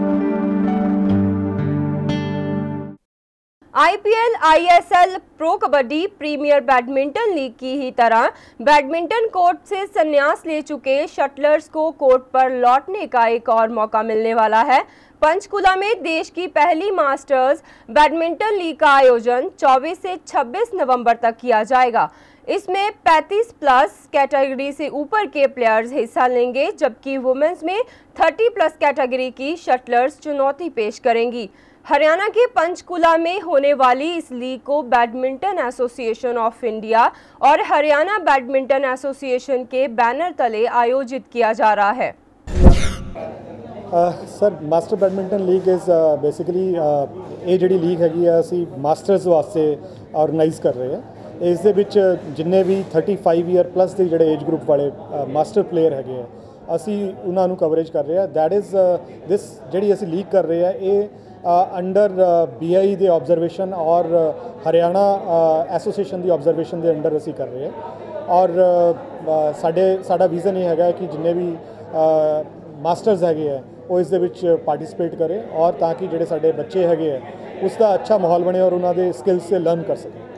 IPL, ISL, pro kabaddi, premier badminton league की ही तरह बैडमिंटन कोर्ट से संन्यास ले चुके शटलर्स को कोर्ट पर लौटने का एक और मौका मिलने वाला है। पंचकुला में देश की पहली मास्टर्स बैडमिंटन लीग का आयोजन 24 से 26 नवंबर तक किया जाएगा। इसमें 35 प्लस कैटेगरी से ऊपर के प्लेयर्स हिस्सा लेंगे, जबकि वुमेन्स में 30 प्लस कैटेगरी की शटलर्स चुनौती पेश करेंगी। हरियाणा के पंचकुला में होने वाली इस लीग को बैडमिंटन एसोसिएशन ऑफ इंडिया और हरियाणा बैडमिंटन एसोसिएशन के बैनर तले आयोजित किया जा रहा है। Sir, master badminton league is basically ये जी लीग हैगी असी मास्टर्स वास्ते ऑर्गेनाइज़ कर रहे हैं। इस दे विच जिन्ने भी 35 ईयर प्लस के जोड़े एज ग्रुप वाले मास्टर प्लेयर है असी उन्होंने कवरेज कर रहे हैं। दैट इज़ दिस जी असी लीग कर रहे हैं ये अंडर BI के ऑब्जरवेशन और हरियाणा एसोसीएशन की ऑब्जरवेशन के अंडर असी कर रहे हैं। और साडा विजन ये है कि जिन्ने भी मास्टर्स है वो इस दे विच पार्टिसिपेट करें और ताकि जोड़े साडे बच्चे है उसका अच्छा माहौल बने और उन्होंने स्किल्स से लर्न कर सकें।